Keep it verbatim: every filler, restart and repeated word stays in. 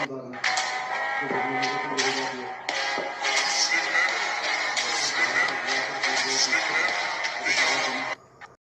Vâng, tôi thấy mình rất là vui vẻ.